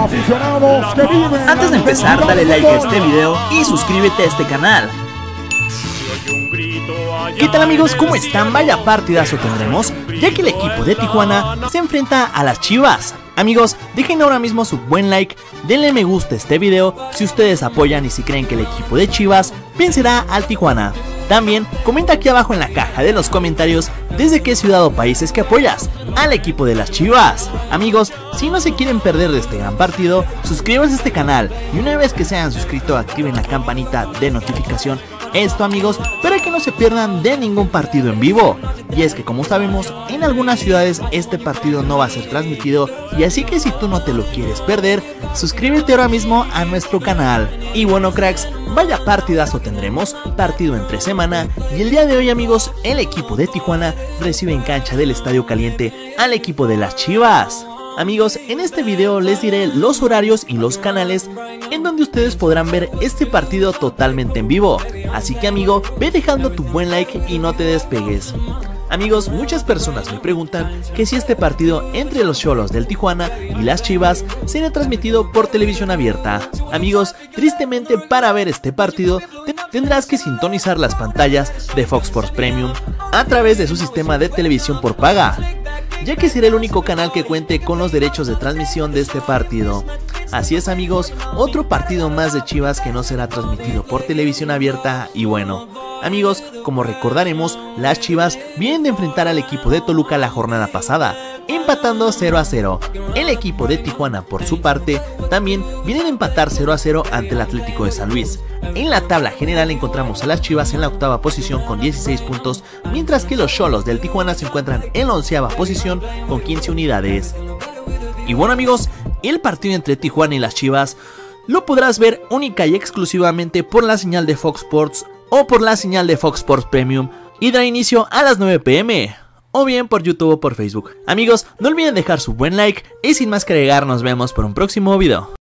Aficionados que viven. Antes de empezar, dale like a este video y suscríbete a este canal. ¿Qué tal amigos? ¿Cómo están? Vaya partidazo tendremos, ya que el equipo de Tijuana se enfrenta a las Chivas. Amigos, dejen ahora mismo su buen like, denle me gusta a este video si ustedes apoyan y si creen que el equipo de Chivas vencerá al Tijuana. También comenta aquí abajo en la caja de los comentarios desde qué ciudad o país es que apoyas al equipo de las Chivas. Amigos, si no se quieren perder de este gran partido, suscríbanse a este canal y una vez que se hayan suscrito activen la campanita de notificación. Esto amigos, para que no se pierdan de ningún partido en vivo. Y es que como sabemos, en algunas ciudades este partido no va a ser transmitido, y así que si tú no te lo quieres perder, suscríbete ahora mismo a nuestro canal. Y bueno cracks, vaya partidazo tendremos, partido entre semana, y el día de hoy amigos, el equipo de Tijuana recibe en cancha del Estadio Caliente al equipo de las Chivas. Amigos, en este video les diré los horarios y los canales en donde ustedes podrán ver este partido totalmente en vivo. Así que amigo, ve dejando tu buen like y no te despegues. Amigos, muchas personas me preguntan que si este partido entre los Xolos del Tijuana y las Chivas será transmitido por televisión abierta. Amigos, tristemente para ver este partido tendrás que sintonizar las pantallas de Fox Sports Premium a través de su sistema de televisión por paga, ya que será el único canal que cuente con los derechos de transmisión de este partido. Así es amigos, otro partido más de Chivas que no será transmitido por televisión abierta. Y bueno, amigos, como recordaremos, las Chivas vienen de enfrentar al equipo de Toluca la jornada pasada, empatando 0-0. El equipo de Tijuana por su parte también viene de empatar 0-0 ante el Atlético de San Luis. En la tabla general encontramos a las Chivas en la octava posición con 16 puntos, mientras que los Xolos del Tijuana se encuentran en la onceava posición con 15 unidades. Y bueno amigos, el partido entre Tijuana y las Chivas lo podrás ver única y exclusivamente por la señal de Fox Sports o por la señal de Fox Sports Premium y dará inicio a las 9 p.m. o bien por YouTube o por Facebook. Amigos, no olviden dejar su buen like y sin más que agregar nos vemos por un próximo video.